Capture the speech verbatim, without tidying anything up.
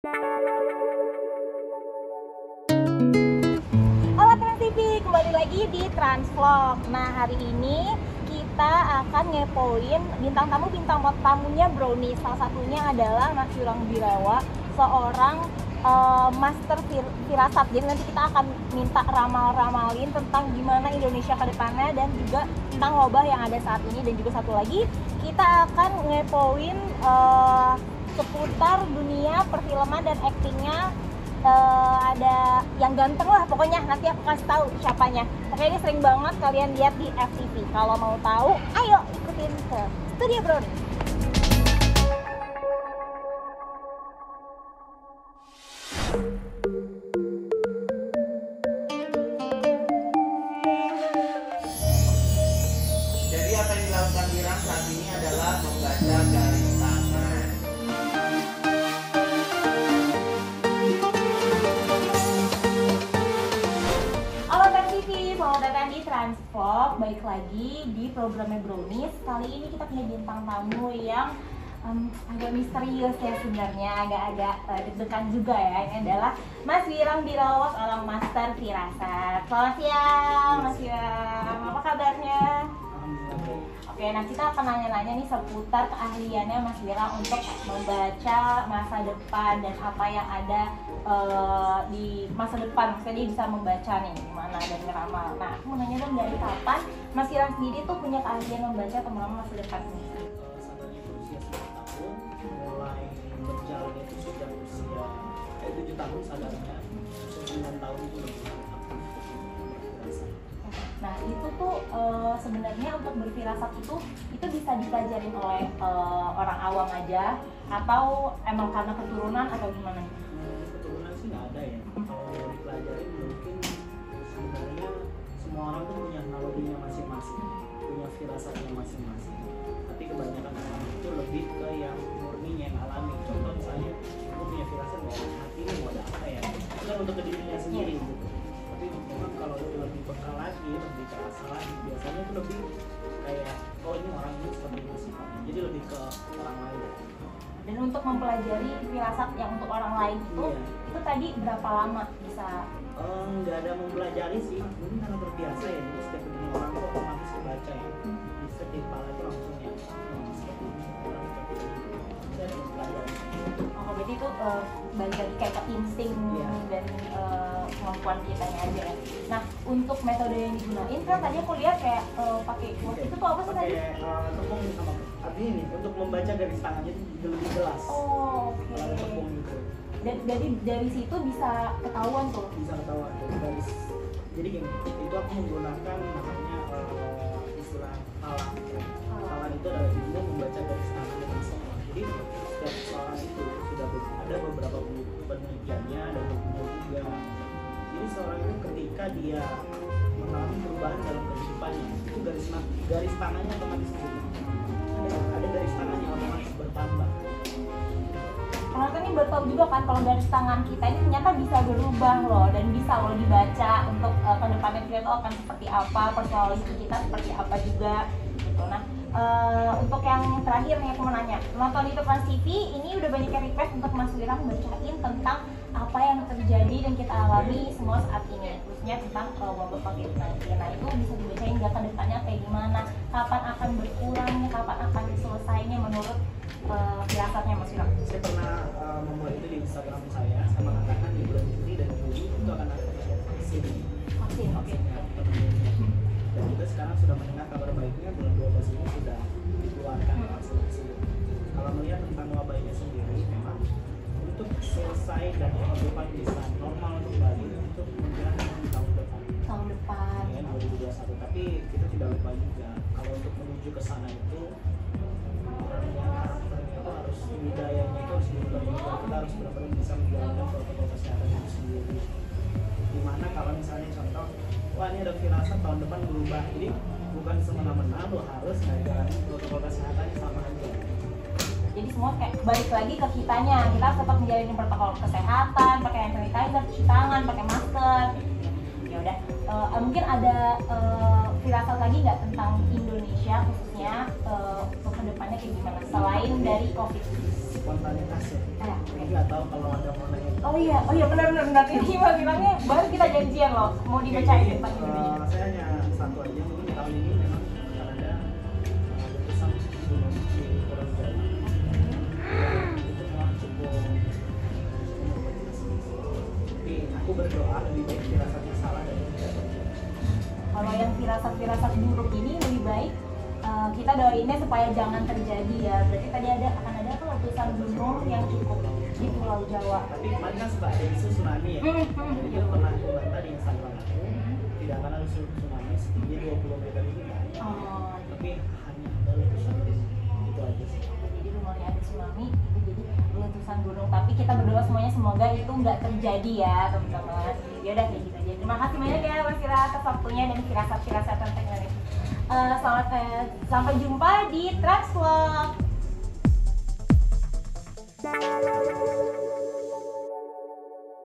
Halo Trans T V, kembali lagi di Transvlog. Nah, hari ini kita akan ngepoin bintang tamu bintang tamunya Brownies. Salah satunya adalah Mas Yurang Birawa, seorang uh, master fir firasat. Jadi nanti kita akan minta ramal-ramalin tentang gimana Indonesia ke depannya dan juga tentang wabah yang ada saat ini. Dan juga satu lagi, kita akan ngepoin uh, seputar dunia perfilman dan aktingnya. Uh, ada yang ganteng lah pokoknya, nanti aku kasih tahu siapanya. Pokoknya ini sering banget kalian lihat di F T V. Kalau mau tahu, ayo ikutin ke Studio Brownies. Jadi apa yang dilakukan Wirang saat ini adalah membaca garis tangan. Selamat datang di Transvlog, baik lagi di programnya Brownies. Kali ini kita punya bintang tamu yang um, agak misterius ya sebenarnya, agak-agak uh, deg-degan juga ya. Ini adalah Mas Yurang Birawa, seorang master firasat. Selamat siang Mas Yurang, apa kabarnya? Oke, nah kita akan nanya-nanya nih seputar keahliannya Mas Wirang untuk membaca masa depan dan apa yang ada uh, di masa depan. Maksudnya dia bisa membaca nih gimana dan ngeramal. Nah, aku mau nanya dong, dari kapan Mas Wirang sendiri tuh punya keahlian membaca atau meramal masa depan ini? Sampai usia sepuluh tahun, mulai berjalan itu sejak usia eh, tujuh tahun sadarnya, sembilan tahun itu lebih aktif berfirasat. Nah itu tuh e, sebenarnya untuk berfirasat itu itu bisa dipelajarin oleh e, orang awam aja atau emang karena keturunan atau gimana? Hmm, keturunan sih nggak ada ya. Kalau dipelajari mungkin sebenarnya semua orang tuh punya nalurinya masing-masing, punya firasatnya masing-masing. Tapi kebanyakan orang itu lebih ke yang murninya, yang alami. Contoh misalnya, aku punya firasat bahwa hati ini mau ada apa ya? Itu kan untuk ke dirinya sendiri gitu. Tapi memang kalau itu lebih bekal lagi, lebih terasa lagi, biasanya itu lebih kayak, oh ini orang ini seperti itu sifatnya. Jadi lebih ke orang lain. Dan untuk mempelajari firasat yang untuk orang lain itu, Iya. itu tadi berapa lama bisa? Oh, nggak ada mempelajari sih, mungkin karena terbiasa ya. Jadi setiap ketemu orang itu otomatis kebaca ya. Di setiap kepala itu langsung ya. Oh, seperti ini, orang seperti ini. Nggak ada mempelajari. Oh, berarti itu uh, balik lagi kayak ke insting Iya. dan uh, kemampuan kitanya aja ya. Nah, untuk metode yang digunain kan tadi aku lihat kayak uh, pakai Oke. itu tuh apa sih tadi? Pakai uh, tepung sama artinya ini untuk membaca garis tangannya itu lebih jelas. Oh, oke. Kalau tepung gitu Dan dari dari situ bisa ketahuan tuh. bisa ketahuan dari garis. Jadi gini, itu aku menggunakan namanya uh, istilah halang. Ya. Halang itu adalah ilmu membaca garis tangan dengan seseorang. Jadi setiap seseorang itu sudah be- ada beberapa penelitiannya dan bukunya juga. Jadi seorang itu ketika dia mengalami perubahan dalam kehidupannya, itu garis garis tangannya otomatis berubah. Ada, ada garis tangan yang otomatis bertambah. Penonton ini baru tahu juga kan kalau garis tangan kita ini ternyata bisa berubah loh, dan bisa loh dibaca untuk uh, kedepannya kita tuh akan seperti apa, personality kita seperti apa juga gitu. Nah uh, untuk yang terakhir nih aku mau nanya, penonton itu Trans T V ini udah banyak yang request untuk Mas Wirang bacain tentang apa yang terjadi dan kita alami semua saat ini, khususnya tentang uh, wabah covid sembilan belas. Nah itu bisa dibacain nggak ke depannya kayak gimana, kapan akan berkurangnya, kapan akan selesainya menurut uh, firasatnya Mas Wirang? Saya pernah uh, membuat itu di Instagram saya, saya mengatakan di bulan Juli dan Juli itu akan ada vaksin. Vaksin, oke. Dan juga sekarang sudah mendengar kabar baiknya bulan dua belas ini sudah dikeluarkan vaksinasi. Kalau melihat tentang wabah ini sendiri, memang untuk selesai dan kehidupan bisa normal kembali itu kemungkinan di tahun depan. Tahun depan. Ya, dua ribu dua puluh satu. Tapi kita tidak lupa juga kalau untuk menuju ke sana itu orangnya karakternya itu harus budayanya itu harus diubah juga. Kita harus benar-benar bisa menjalankan protokol kesehatan itu sendiri. Dimana kalau misalnya contoh, wah ini ada firasat tahun depan berubah, jadi bukan semena-mena lo harus menjalankan protokol kesehatannya sama aja. Jadi semua kayak balik lagi ke kitanya, kita harus tetap menjalani protokol kesehatan, pakai hand sanitizer, cuci tangan, pakai masker. Ya udah, uh, mungkin ada uh, firasat lagi nggak tentang Indonesia khususnya uh, untuk kedepannya kayak gimana selain dari COVID? Spontanitas ya. Ah, Aku nggak tahu kalau ada mau nanya. Oh iya, oh iya benar-benar benar ini mah bilangnya baru kita janjian loh mau dibacain tentang Indonesia. Uh, saya hanya satu aja, mungkin tahun ini memang akan ada uh, letusan gunung di Pulau Jawa. Itu memang cukup tapi aku berdoa lebih baik firasatnya salah dari tidak terjadi. Kalau yang firasat-firasat buruk ini lebih baik uh, kita doainnya supaya jangan terjadi ya. Berarti tadi ada akan ada tuh letusan gunung yang cukup di Pulau Jawa. Tapi kemarin kan sempat ada isu tsunami ya. Hmm, hmm, Jadi kita pernah membantah di Instagram aku tidak akan ada tsunami setinggi dua puluh meter ini kan. Oh, Tapi hanya ada letusan gunung. Itu aja sih. jadi rumornya ada tsunami itu jadi letusan gunung. Tapi kita berdoa semuanya semoga itu nggak terjadi ya teman-teman. Ya udah kayak gitu aja. Terima kasih banyak ya Mas Fira atas waktunya dan firasat-firasat tentang Indonesia. Uh, selamat uh, sampai jumpa di Transvlog.